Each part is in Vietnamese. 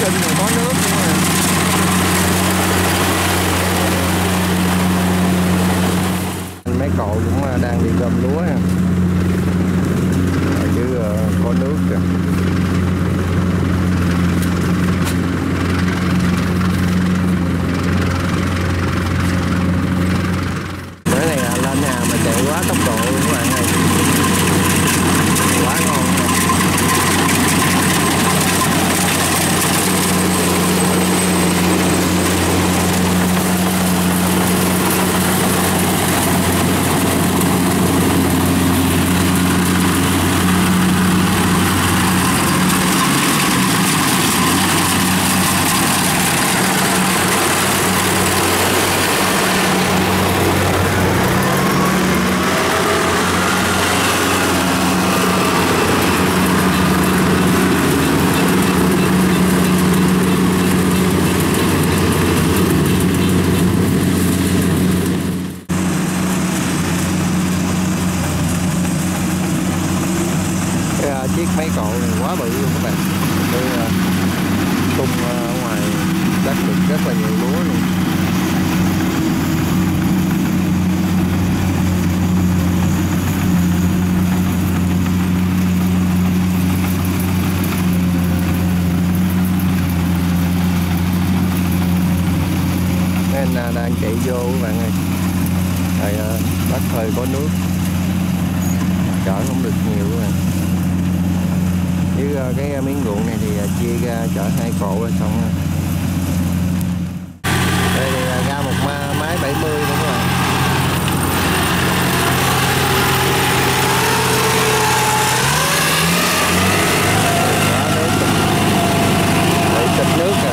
sinh còn có nước nữa mà. Mấy cậu cũng đang đi gom lúa nha. Chứ có nước kìa. Cái này là lên nhà mà chạy quá tốc độ luôn các bạn ơi. Quá ngon nha. Chiếc mấy cậu này quá bự luôn các bạn. Tôi tung ở ngoài đất được rất là nhiều lúa luôn. Nên đang chạy vô các bạn ơi. Rồi đất hơi có nước, chở không được nhiều các bạn. Chứ cái miếng ruộng này thì chia ra chở 2 cộ là xong rồi. Đây thì ra một máy 70 nữa các bạn. Đó, để xịt nước kìa.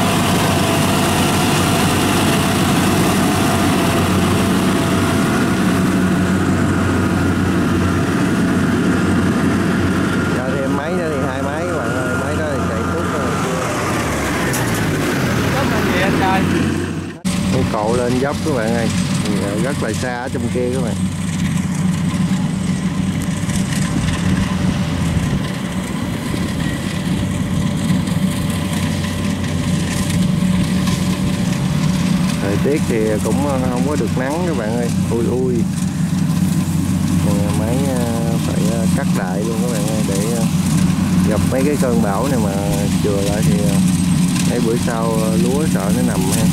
Cộ lên dốc các bạn ơi, rất là xa ở trong kia các bạn. Thời tiết thì cũng không có được nắng các bạn ơi, ui máy phải cắt lại luôn các bạn ơi, để gặp mấy cái cơn bão này mà chừa lại thì mấy bữa sau lúa sợ nó nằm ha.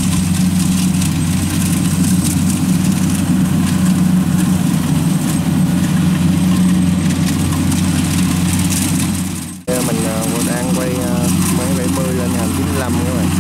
Mình đang quay máy 70 lên hầm 95 các bạn.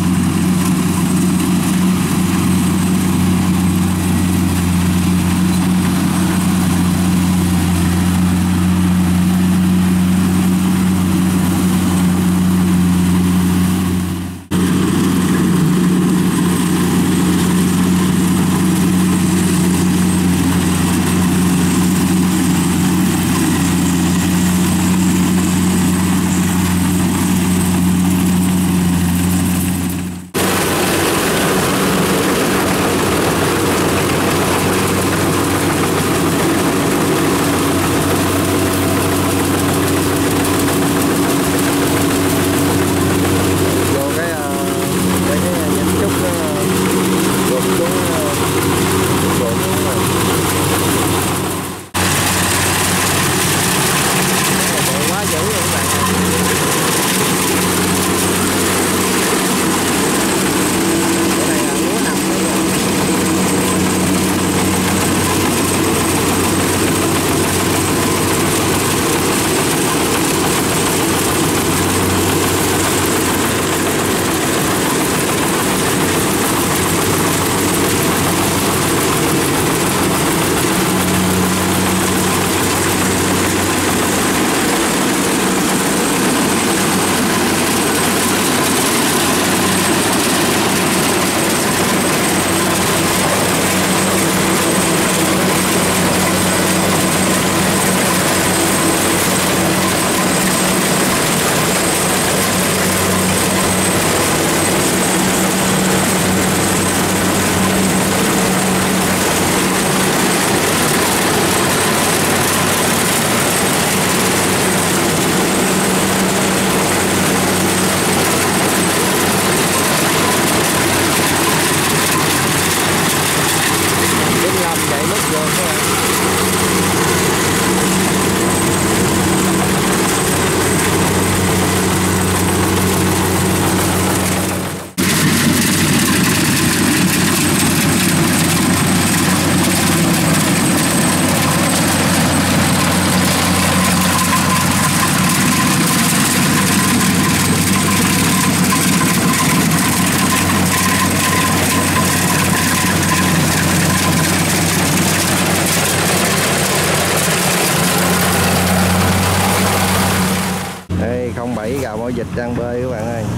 Đây 07 gào mỏ vịt đang bơi các bạn ơi.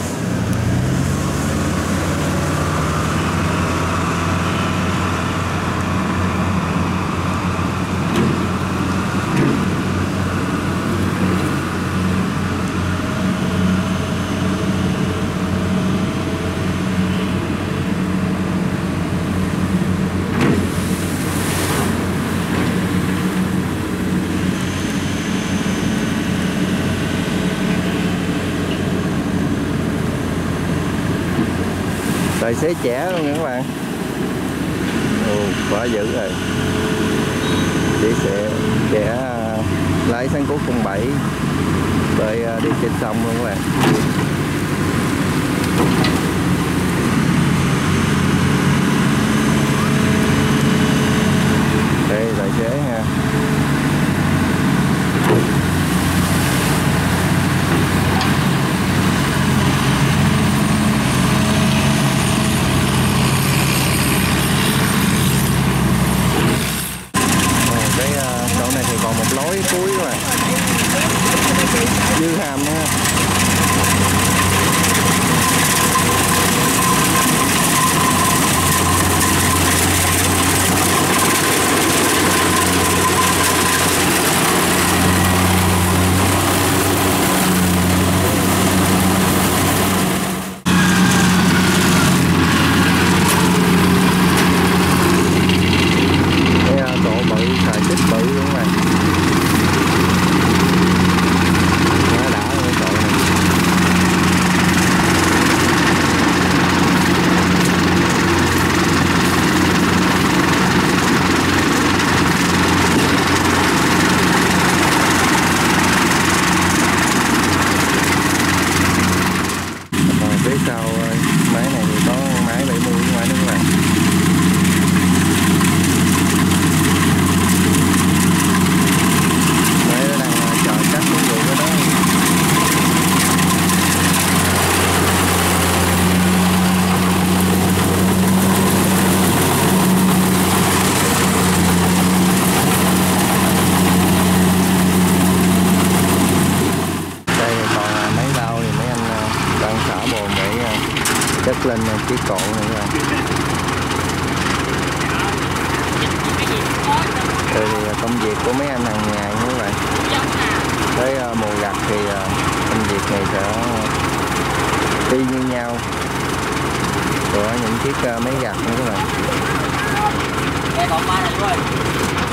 Tài xế trẻ luôn nha các bạn. Quá dữ rồi. Chị sẽ lái sáng cú 07 bơi đi trên sông luôn các bạn. Đây tài xế ha. Chỗ này thì còn một lối cuối các bạn, Dư Hàm nha. Độ bự, xài xích bự luôn các bạn. Quá đã luôn cái chỗ này. Còn phía sau máy này thì có máy 70 ngoài nữa các bạn. Máy nó đang chờ chắc cái vụ cái đó. Đây còn máy lau thì mấy anh đang xả bồn để chất lên chiếc cồn này các bạn. Đây thì công việc của mấy anh hàng ngày như vậy. Tới mùa gặt thì công việc này sẽ y như nhau của những chiếc máy gặt nữa các bạn.